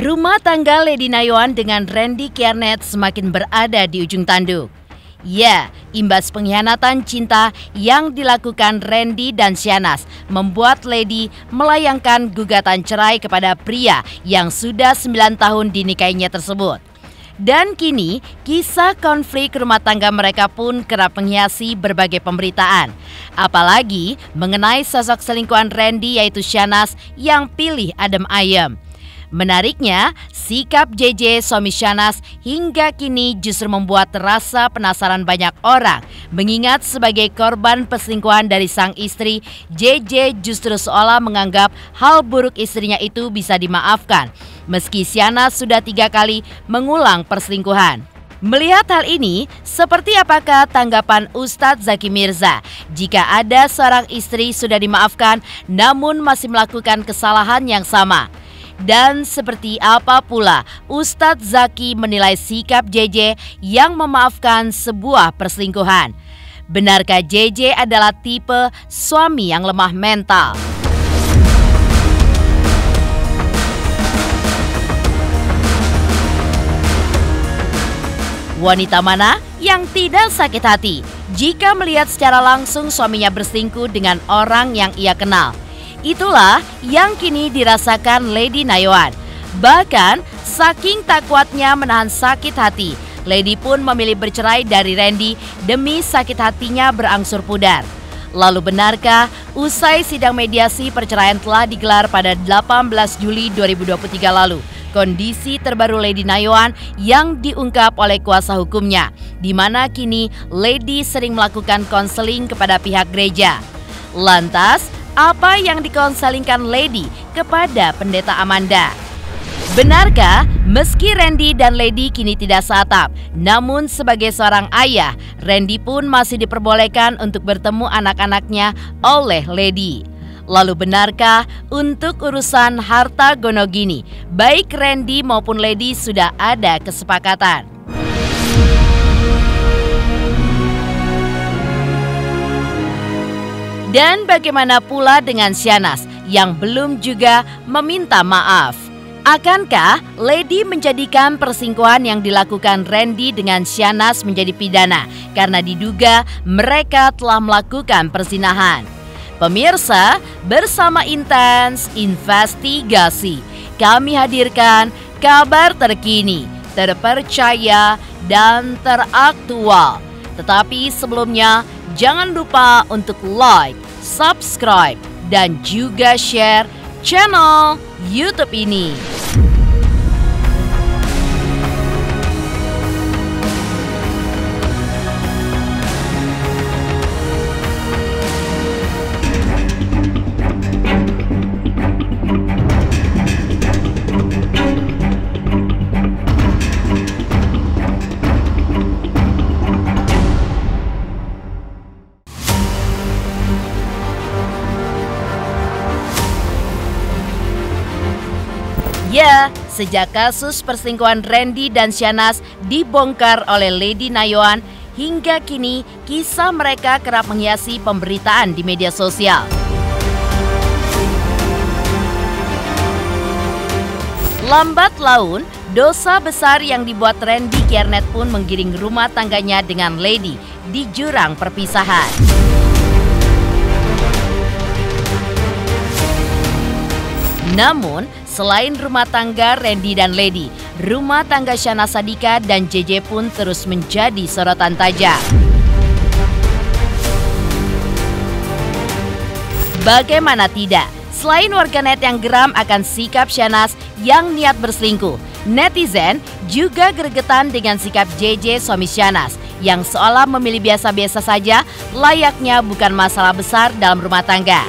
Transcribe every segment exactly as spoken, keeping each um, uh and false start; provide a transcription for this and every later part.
Rumah tangga Lady Nayawan dengan Randy Kiernet semakin berada di ujung tanduk. Ya, imbas pengkhianatan cinta yang dilakukan Randy dan Syahnas membuat Lady melayangkan gugatan cerai kepada pria yang sudah sembilan tahun dinikahinya tersebut. Dan kini, kisah konflik rumah tangga mereka pun kerap menghiasi berbagai pemberitaan. Apalagi mengenai sosok selingkuhan Randy yaitu Syahnas yang pilih adem ayem. Menariknya, sikap J J suami Syahnas hingga kini justru membuat rasa penasaran banyak orang. Mengingat sebagai korban perselingkuhan dari sang istri, J J justru seolah menganggap hal buruk istrinya itu bisa dimaafkan. Meski Syahnas sudah tiga kali mengulang perselingkuhan. Melihat hal ini, seperti apakah tanggapan Ustadz Zaki Mirza jika ada seorang istri sudah dimaafkan namun masih melakukan kesalahan yang sama? Dan seperti apa pula Ustadz Zaki menilai sikap J J yang memaafkan sebuah perselingkuhan? Benarkah J J adalah tipe suami yang lemah mental? Wanita mana yang tidak sakit hati jika melihat secara langsung suaminya berselingkuh dengan orang yang ia kenal? Itulah yang kini dirasakan Lady Nayawan. Bahkan saking tak kuatnya menahan sakit hati, Lady pun memilih bercerai dari Randy demi sakit hatinya berangsur pudar. Lalu benarkah usai sidang mediasi perceraian telah digelar pada delapan belas Juli dua ribu dua puluh tiga lalu, kondisi terbaru Lady Nayawan yang diungkap oleh kuasa hukumnya, di mana kini Lady sering melakukan konseling kepada pihak gereja. Lantas, apa yang dikonselingkan Lady kepada Pendeta Amanda? Benarkah meski Randy dan Lady kini tidak seatap, namun sebagai seorang ayah, Randy pun masih diperbolehkan untuk bertemu anak-anaknya oleh Lady? Lalu benarkah untuk urusan harta gonogini, baik Randy maupun Lady sudah ada kesepakatan? Dan bagaimana pula dengan Syahnas yang belum juga meminta maaf? Akankah Lady menjadikan perselingkuhan yang dilakukan Randy dengan Syahnas menjadi pidana karena diduga mereka telah melakukan perzinahan? Pemirsa, bersama Intens Investigasi, kami hadirkan kabar terkini, terpercaya, dan teraktual. Tetapi sebelumnya, jangan lupa untuk like, subscribe, dan juga share channel YouTube ini. Ya, sejak kasus perselingkuhan Randy dan Syahnas dibongkar oleh Lady Nayawan, hingga kini kisah mereka kerap menghiasi pemberitaan di media sosial. Lambat laun, dosa besar yang dibuat Randy Kiernet pun menggiring rumah tangganya dengan Lady di jurang perpisahan. Namun, selain rumah tangga Randy dan Lady, rumah tangga Syahnas Sadika dan J J pun terus menjadi sorotan tajam. Bagaimana tidak, selain warganet yang geram akan sikap Syahnas yang niat berselingkuh, netizen juga gregetan dengan sikap J J suami Syahnas yang seolah memilih biasa-biasa saja, layaknya bukan masalah besar dalam rumah tangga.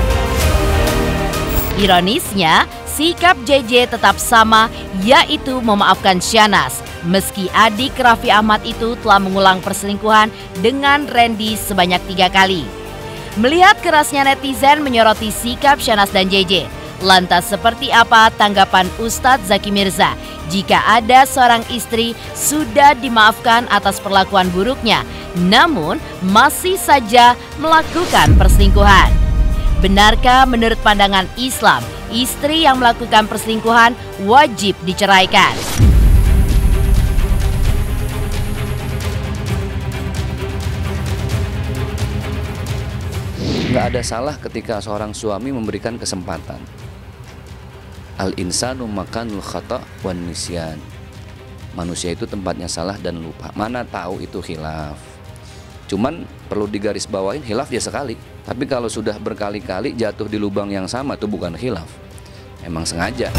Ironisnya, sikap J J tetap sama, yaitu memaafkan Syahnas, meski adik Raffi Ahmad itu telah mengulang perselingkuhan dengan Randy sebanyak tiga kali. Melihat kerasnya netizen menyoroti sikap Syahnas dan J J, lantas seperti apa tanggapan Ustadz Zaki Mirza jika ada seorang istri sudah dimaafkan atas perlakuan buruknya, namun masih saja melakukan perselingkuhan? Benarkah menurut pandangan Islam istri yang melakukan perselingkuhan wajib diceraikan. Nggak ada salah ketika seorang suami memberikan kesempatan. Al-insanu makanul khata' wan nisyan. Manusia itu tempatnya salah dan lupa. Mana tahu itu khilaf. Cuman perlu digarisbawahin, khilaf ya sekali. Tapi kalau sudah berkali-kali jatuh di lubang yang sama, itu bukan khilaf. Emang sengaja.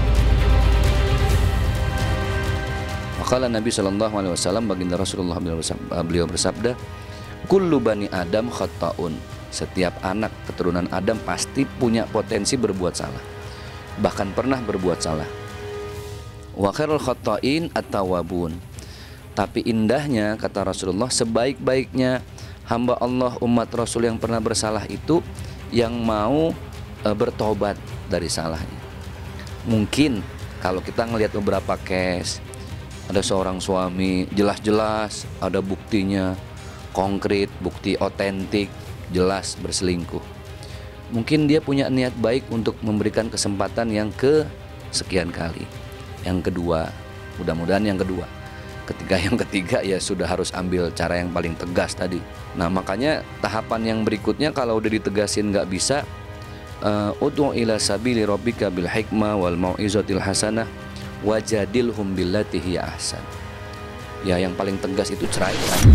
Maka Nabi shallallahu alaihi wasallam, baginda Rasulullah beliau bersabda, kullu bani Adam khata'un. Setiap anak keturunan Adam pasti punya potensi berbuat salah, bahkan pernah berbuat salah. Wa khairul khata'in at-tawwabun. Tapi indahnya, kata Rasulullah, sebaik-baiknya hamba Allah umat Rasul yang pernah bersalah itu yang mau e, bertobat dari salahnya. Mungkin kalau kita ngelihat beberapa case, ada seorang suami jelas-jelas ada buktinya konkret, bukti otentik, jelas berselingkuh. Mungkin dia punya niat baik untuk memberikan kesempatan yang ke sekian kali. Yang kedua, mudah-mudahan yang kedua. Ketika yang ketiga ya sudah harus ambil cara yang paling tegas tadi. Nah makanya tahapan yang berikutnya kalau udah ditegasin nggak bisa, uh, ud'u ila sabili rabbika bil hikmah wal mau'izatil hasanah wajadilhum billati hiya ahsan. Ya yang paling tegas itu ceraikan.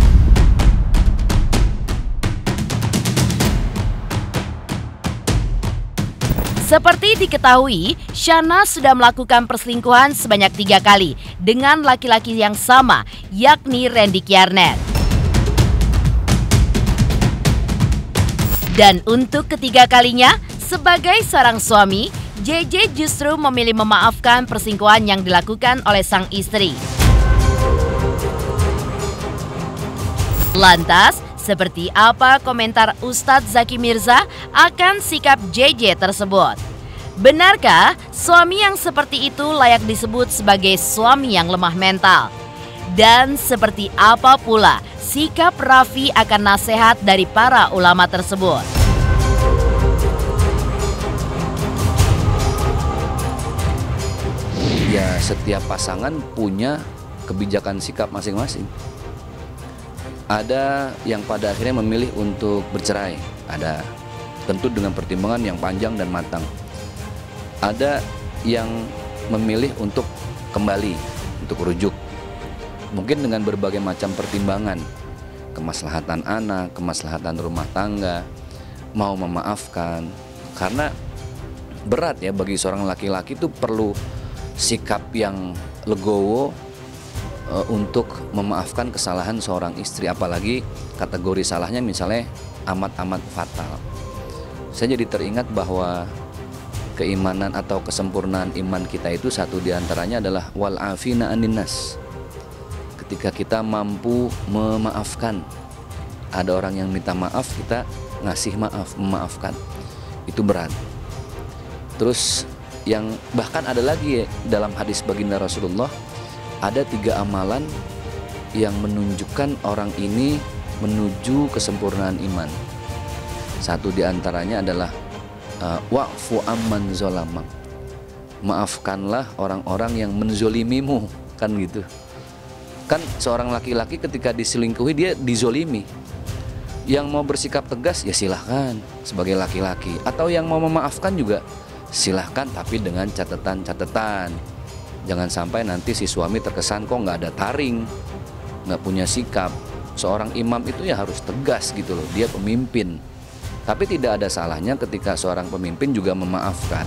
Seperti diketahui, Shahnaz sudah melakukan perselingkuhan sebanyak tiga kali dengan laki-laki yang sama, yakni Randy Kjarnet. Dan untuk ketiga kalinya, sebagai seorang suami, J J justru memilih memaafkan perselingkuhan yang dilakukan oleh sang istri. Lantas, seperti apa komentar Ustadz Zaki Mirza akan sikap J J tersebut? Benarkah suami yang seperti itu layak disebut sebagai suami yang lemah mental? Dan seperti apa pula sikap Raffi akan nasihat dari para ulama tersebut? Ya setiap pasangan punya kebijakan sikap masing-masing. Ada yang pada akhirnya memilih untuk bercerai, ada, tentu dengan pertimbangan yang panjang dan matang. Ada yang memilih untuk kembali, untuk rujuk, mungkin dengan berbagai macam pertimbangan, kemaslahatan anak, kemaslahatan rumah tangga, mau memaafkan. Karena berat ya bagi seorang laki-laki itu perlu sikap yang legowo untuk memaafkan kesalahan seorang istri, apalagi kategori salahnya misalnya amat-amat fatal. Saya jadi teringat bahwa keimanan atau kesempurnaan iman kita itu satu diantaranya adalah wal afina anin nas. Ketika kita mampu memaafkan, ada orang yang minta maaf, kita ngasih maaf, memaafkan, itu berat. Terus yang bahkan ada lagi ya, dalam hadis baginda Rasulullah, ada tiga amalan yang menunjukkan orang ini menuju kesempurnaan iman. Satu diantaranya adalah uh, wa'fu amman zolamak. Maafkanlah orang-orang yang menzolimimu, kan gitu. Kan seorang laki-laki ketika diselingkuhi dia dizolimi. Yang mau bersikap tegas ya silahkan sebagai laki-laki, atau yang mau memaafkan juga silahkan, tapi dengan catatan-catatan. Jangan sampai nanti si suami terkesan kok nggak ada taring, nggak punya sikap. Seorang imam itu ya harus tegas gitu loh, dia pemimpin. Tapi tidak ada salahnya ketika seorang pemimpin juga memaafkan.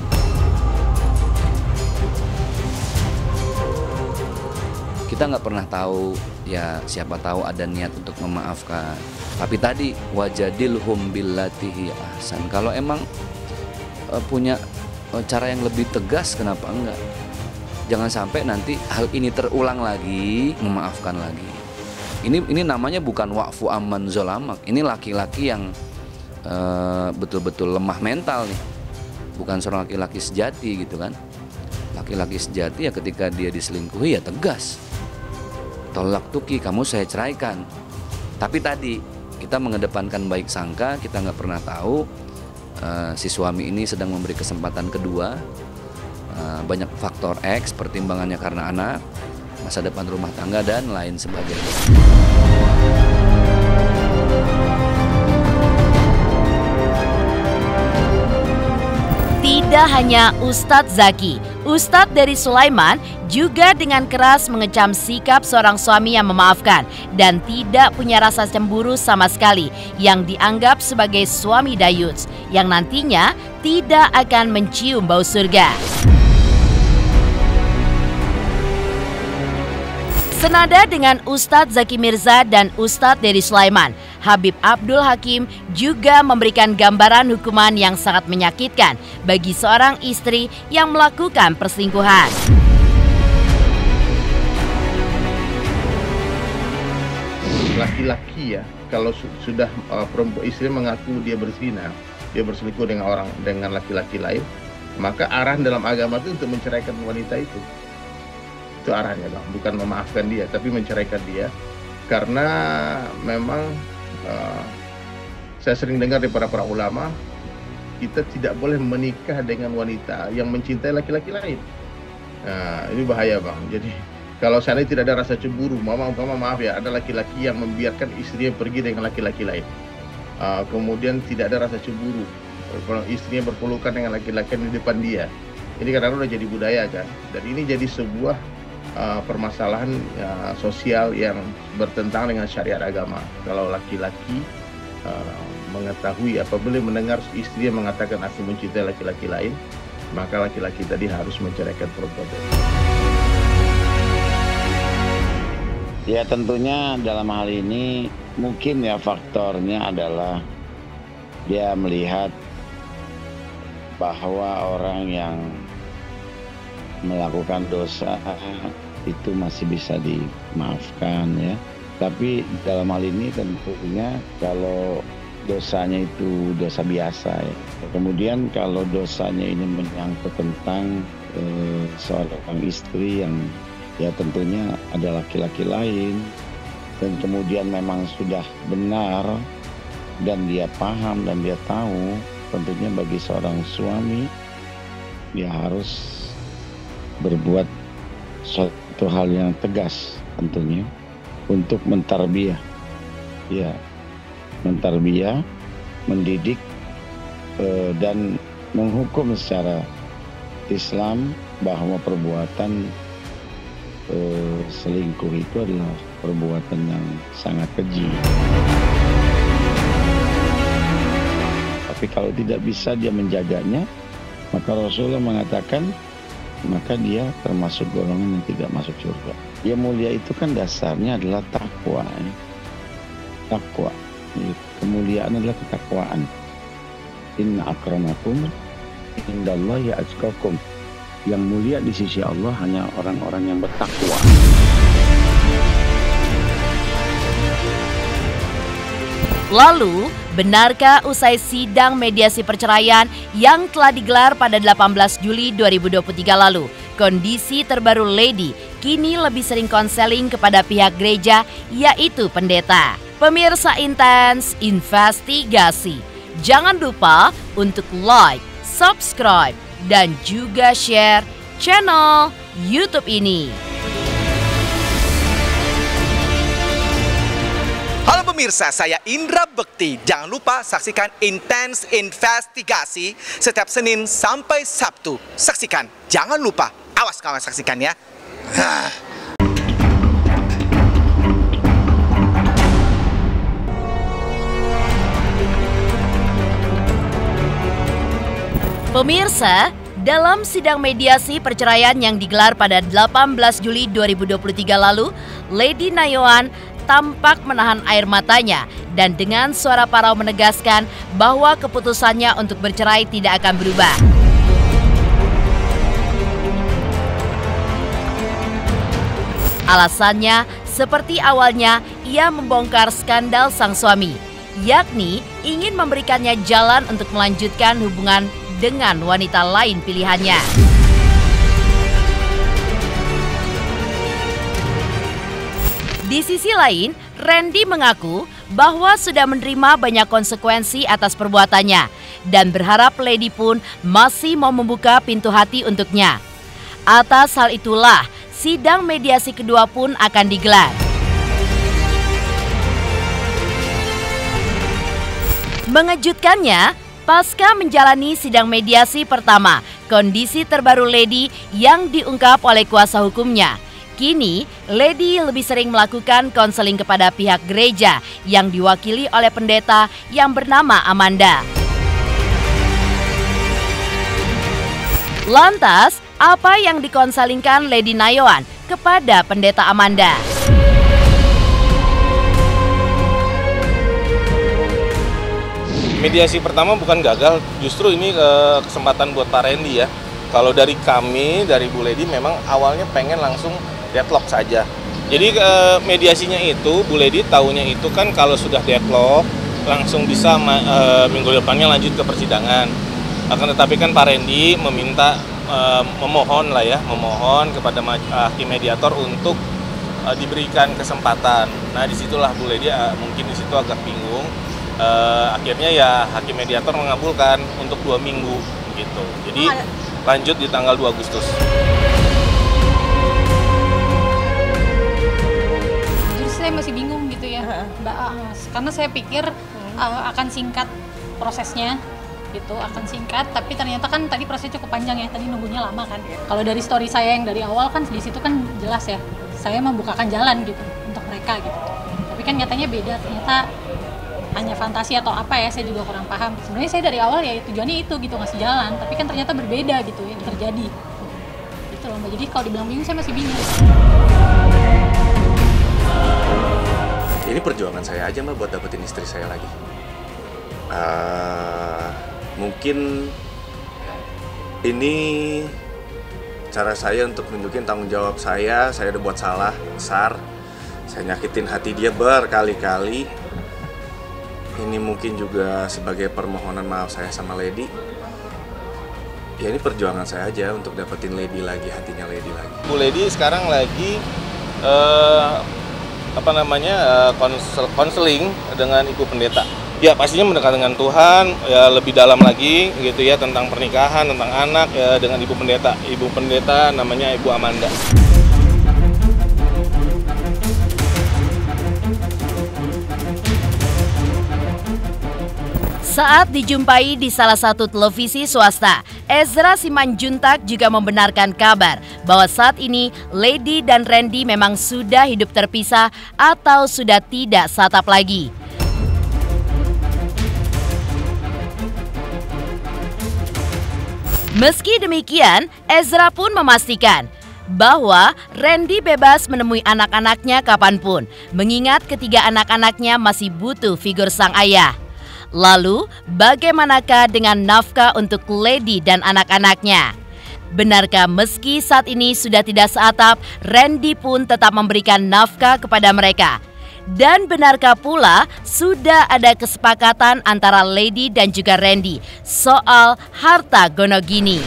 Kita nggak pernah tahu ya, siapa tahu ada niat untuk memaafkan. Tapi tadi wajadilhum billati hiya ahsan. Kalau emang uh, punya uh, cara yang lebih tegas, kenapa enggak? Jangan sampai nanti hal ini terulang lagi, memaafkan lagi. Ini ini namanya bukan wa'fu amman zolamak. Ini laki-laki yang uh, betul-betul lemah mental nih. Bukan seorang laki-laki sejati gitu kan. Laki-laki sejati ya ketika dia diselingkuhi ya tegas. Tolak tuki, kamu saya ceraikan. Tapi tadi kita mengedepankan baik sangka, kita nggak pernah tahu uh, si suami ini sedang memberi kesempatan kedua. Uh, banyak faktor X, pertimbangannya karena anak, masa depan rumah tangga, dan lain sebagainya. Tidak hanya Ustadz Zaki, Ustadz dari Sulaiman juga dengan keras mengecam sikap seorang suami yang memaafkan dan tidak punya rasa cemburu sama sekali yang dianggap sebagai suami dayuts yang nantinya tidak akan mencium bau surga. Senada dengan Ustadz Zaki Mirza dan Ustadz dari Sulaiman, Habib Abdul Hakim juga memberikan gambaran hukuman yang sangat menyakitkan bagi seorang istri yang melakukan perselingkuhan. Laki-laki ya, kalau su sudah uh, perempuan istri mengaku dia berzina, dia berselingkuh dengan orang dengan laki-laki lain, maka arahan dalam agama itu untuk menceraikan wanita itu. Itu arahnya bang, bukan memaafkan dia, tapi menceraikan dia, karena memang uh, saya sering dengar dari para para ulama, kita tidak boleh menikah dengan wanita yang mencintai laki-laki lain. Nah, ini bahaya bang. Jadi kalau saya tidak ada rasa cemburu, mama umpama maaf ya, ada laki-laki yang membiarkan istrinya pergi dengan laki-laki lain, uh, kemudian tidak ada rasa cemburu, kalau istrinya berpelukan dengan laki-laki di depan dia, ini kadang-kadang udah jadi budaya kan, dan ini jadi sebuah Uh, permasalahan uh, sosial yang bertentangan dengan syariat agama. Kalau laki-laki uh, mengetahui apabila mendengar istri mengatakan aku mencintai laki-laki lain, maka laki-laki tadi harus menceraikan perempuan. Ya tentunya dalam hal ini mungkin ya faktornya adalah dia melihat bahwa orang yang melakukan dosa itu masih bisa dimaafkan ya. Tapi dalam hal ini tentunya kalau dosanya itu dosa biasa ya. Kemudian kalau dosanya ini menyangkut tentang eh, seorang istri yang ya tentunya ada laki-laki lain, dan kemudian memang sudah benar dan dia paham dan dia tahu, tentunya bagi seorang suami dia harus berbuat suatu hal yang tegas tentunya untuk mentarbiyah, ya mentarbiyah, mendidik eh, dan menghukum secara Islam bahwa perbuatan eh, selingkuh itu adalah perbuatan yang sangat keji. Tapi kalau tidak bisa dia menjaganya, maka Rasulullah mengatakan maka dia termasuk golongan yang tidak masuk surga. Ya mulia itu kan dasarnya adalah takwa. Ya. Takwa. Ya, kemuliaan adalah ketakwaan. Inna akramakum indallahi atqakum. Yang mulia di sisi Allah hanya orang-orang yang bertakwa. Lalu, benarkah usai sidang mediasi perceraian yang telah digelar pada delapan belas Juli dua ribu dua puluh tiga lalu, kondisi terbaru Lady kini lebih sering konseling kepada pihak gereja, yaitu pendeta? Pemirsa Intens Investigasi, jangan lupa untuk like, subscribe, dan juga share channel YouTube ini. Halo pemirsa, saya Indra Bekti. Jangan lupa saksikan Intens Investigasi setiap Senin sampai Sabtu. Saksikan, jangan lupa. Awas kawan saksikan ya. Pemirsa, dalam sidang mediasi perceraian yang digelar pada delapan belas Juli dua ribu dua puluh tiga lalu, Lady Nayoan tampak menahan air matanya dan dengan suara parau menegaskan bahwa keputusannya untuk bercerai tidak akan berubah. Alasannya, seperti awalnya, ia membongkar skandal sang suami, yakni ingin memberikannya jalan untuk melanjutkan hubungan dengan wanita lain pilihannya. Di sisi lain, Randy mengaku bahwa sudah menerima banyak konsekuensi atas perbuatannya dan berharap Lady pun masih mau membuka pintu hati untuknya. Atas hal itulah, sidang mediasi kedua pun akan digelar. Mengejutkannya, pasca menjalani sidang mediasi pertama, kondisi terbaru Lady yang diungkap oleh kuasa hukumnya. Kini, Lady lebih sering melakukan konseling kepada pihak gereja yang diwakili oleh pendeta yang bernama Amanda. Lantas, apa yang dikonselingkan Lady Nayoan kepada pendeta Amanda? Mediasi pertama bukan gagal, justru ini uh, kesempatan buat Pak Randy ya. Kalau dari kami, dari Bu Lady memang awalnya pengen langsung deadlock saja. Jadi uh, mediasinya itu, Bu Lady tahunya itu kan kalau sudah deadlock langsung bisa uh, minggu depannya lanjut ke persidangan. Akan tetapi kan Pak Randy meminta, uh, memohon lah ya, memohon kepada hakim mediator untuk uh, diberikan kesempatan. Nah disitulah Bu Lady uh, mungkin disitu agak bingung. Uh, akhirnya ya hakim mediator mengabulkan untuk dua minggu gitu. Jadi lanjut di tanggal dua Agustus. Justru saya masih bingung gitu ya, Mbak, karena saya pikir uh, akan singkat prosesnya gitu, akan singkat, tapi ternyata kan tadi prosesnya cukup panjang ya, tadi nunggunya lama kan. Kalau dari story saya yang dari awal kan di situ kan jelas ya, saya membukakan jalan gitu untuk mereka gitu. Tapi kan nyatanya beda, ternyata hanya fantasi atau apa ya, saya juga kurang paham. Sebenarnya saya dari awal ya tujuannya itu gitu, ngasih jalan, tapi kan ternyata berbeda gitu yang terjadi. Gitu loh Mbak, jadi kalau dibilang bingung saya masih bingung. Ini perjuangan saya aja Mbak buat dapetin istri saya lagi. Uh, mungkin ini cara saya untuk nunjukin tanggung jawab saya, saya udah buat salah besar. Saya nyakitin hati dia berkali-kali. Ini mungkin juga sebagai permohonan maaf saya sama Lady. Ya ini perjuangan saya aja untuk dapetin Lady lagi, hatinya Lady lagi. Bu Lady sekarang lagi uh, apa namanya uh, konsel, konseling dengan Ibu Pendeta. Ya pastinya mendekat dengan Tuhan, ya lebih dalam lagi gitu ya tentang pernikahan, tentang anak ya dengan Ibu Pendeta. Ibu Pendeta namanya Ibu Amanda. Saat dijumpai di salah satu televisi swasta, Ezra Simanjuntak juga membenarkan kabar bahwa saat ini Lady dan Randy memang sudah hidup terpisah atau sudah tidak satap lagi. Meski demikian, Ezra pun memastikan bahwa Randy bebas menemui anak-anaknya kapanpun, mengingat ketiga anak-anaknya masih butuh figur sang ayah. Lalu, bagaimanakah dengan nafkah untuk Lady dan anak-anaknya? Benarkah meski saat ini sudah tidak seatap, Randy pun tetap memberikan nafkah kepada mereka? Dan benarkah pula sudah ada kesepakatan antara Lady dan juga Randy soal harta gonogini?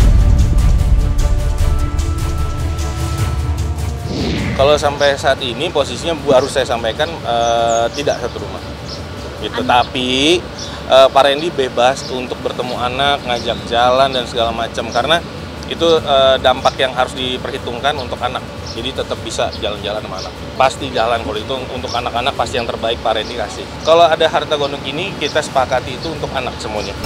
Kalau sampai saat ini posisinya baru saya sampaikan uh, tidak satu rumah. Gitu. Tapi uh, Pak Randy bebas untuk bertemu anak, ngajak jalan dan segala macam karena itu uh, dampak yang harus diperhitungkan untuk anak. Jadi tetap bisa jalan-jalan sama anak. Pasti jalan kalau itu untuk anak-anak pasti yang terbaik Pak Randy kasih. Kalau ada harta gonok ini kita sepakati itu untuk anak semuanya.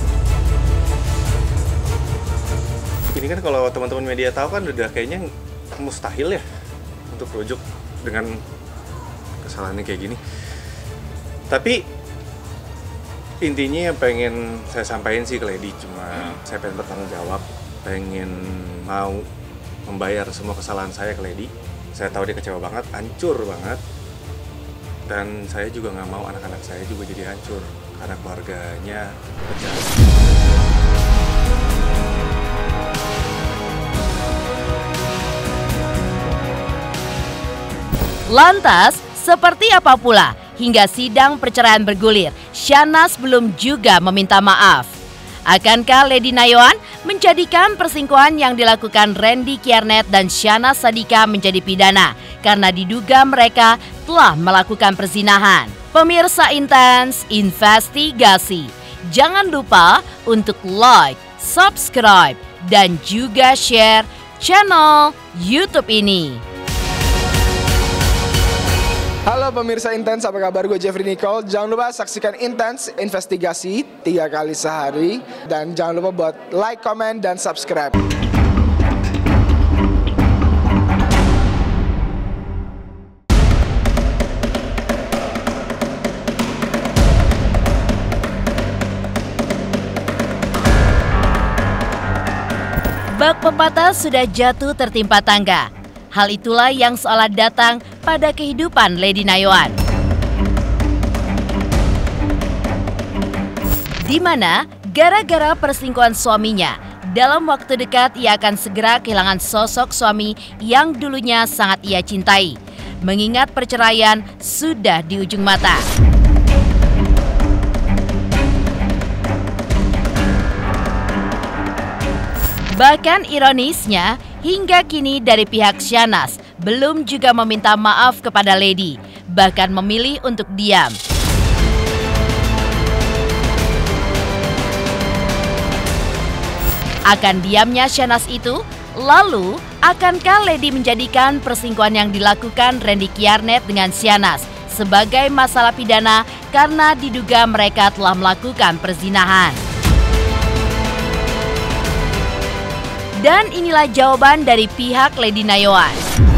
Ini kan kalau teman-teman media tahu kan udah kayaknya mustahil ya untuk rujuk dengan kesalahannya kayak gini. Tapi intinya yang pengen saya sampaikan sih ke Lady cuma saya pengen bertanggung jawab, pengen mau membayar semua kesalahan saya ke Lady. Saya tahu dia kecewa banget, hancur banget, dan saya juga nggak mau anak-anak saya juga jadi hancur karena keluarganya pecah. Lantas, seperti apa pula hingga sidang perceraian bergulir, Shahnaz belum juga meminta maaf? Akankah Lady Nayoan menjadikan perselingkuhan yang dilakukan Randy Kiernet dan Shahnaz Sadiqah menjadi pidana karena diduga mereka telah melakukan perzinahan? Pemirsa Intens Investigasi, jangan lupa untuk like, subscribe, dan juga share channel YouTube ini. Halo pemirsa Intens, apa kabar? Gue Jeffrey Nicole. Jangan lupa saksikan Intens Investigasi tiga kali sehari. Dan jangan lupa buat like, comment, dan subscribe. Bak pepatah sudah jatuh tertimpa tangga. Hal itulah yang seolah datang pada kehidupan Lady Nayoan. Di mana gara-gara perselingkuhan suaminya, dalam waktu dekat ia akan segera kehilangan sosok suami yang dulunya sangat ia cintai. Mengingat perceraian sudah di ujung mata. Bahkan ironisnya, hingga kini dari pihak Syahnaz belum juga meminta maaf kepada Lady, bahkan memilih untuk diam. Akan diamnya Syahnaz itu, lalu akankah Lady menjadikan perselingkuhan yang dilakukan Randy Kjarnet dengan Syahnaz sebagai masalah pidana karena diduga mereka telah melakukan perzinahan? Dan inilah jawaban dari pihak Lady Nayoan.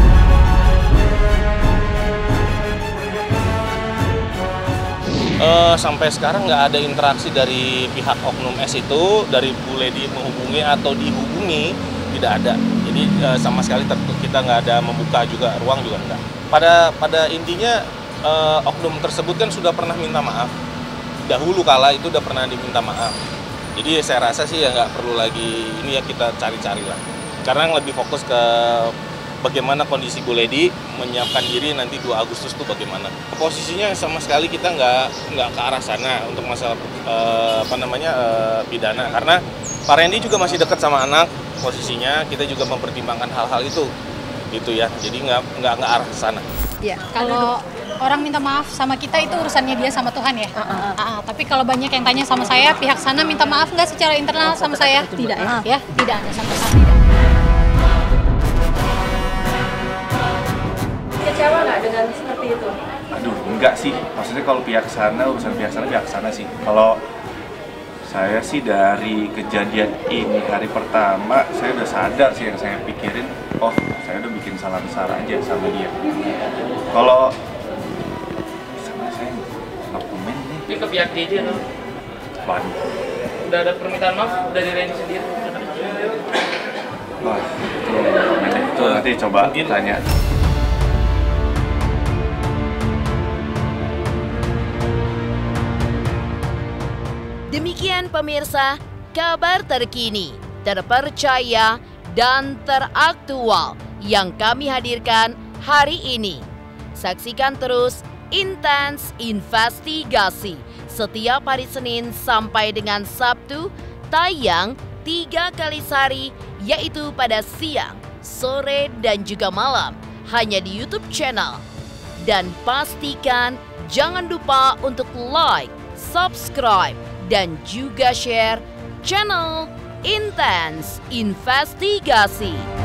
Uh, sampai sekarang nggak ada interaksi dari pihak oknum S itu, dari Bu Lady menghubungi atau dihubungi, tidak ada. Jadi uh, sama sekali kita nggak ada membuka juga ruang juga enggak. Pada pada intinya uh, oknum tersebut kan sudah pernah minta maaf. Dahulu kala itu udah pernah diminta maaf. Jadi saya rasa sih ya nggak perlu lagi ini ya kita cari-cari lah. Karena yang lebih fokus ke bagaimana kondisi Bu Lady menyiapkan diri nanti dua Agustus itu bagaimana. Posisinya sama sekali kita nggak nggak ke arah sana untuk masalah eh, apa namanya eh, pidana. Karena Pak Randy juga masih dekat sama anak posisinya. Kita juga mempertimbangkan hal-hal itu, gitu ya. Jadi nggak nggak nggak arah ke sana. Ya, kalau orang minta maaf sama kita itu urusannya dia sama Tuhan ya. Uh, uh, uh. Uh, tapi kalau banyak yang tanya sama saya, pihak sana minta maaf nggak secara internal sama saya? Tidak ya, ya tidak ada sampai saat ini. Kecewa nggak dengan seperti itu? Aduh, enggak sih. Maksudnya kalau pihak sana, urusan pihak sana, pihak sana sih. Kalau saya sih dari kejadian ini hari pertama, saya udah sadar sih yang saya pikirin, oh saya udah bikin salah besar aja sama dia. Kalau ini ke pihak D J loh. Waduh. Udah ada permintaan maaf dari Randy sendiri. Wah, itu, itu nanti coba tanya. Demikian pemirsa, kabar terkini, terpercaya, dan teraktual yang kami hadirkan hari ini. Saksikan terus Intens Investigasi setiap hari Senin sampai dengan Sabtu, tayang tiga kali sehari, yaitu pada siang, sore, dan juga malam, hanya di YouTube channel. Dan pastikan jangan lupa untuk like, subscribe, dan juga share channel Intens Investigasi.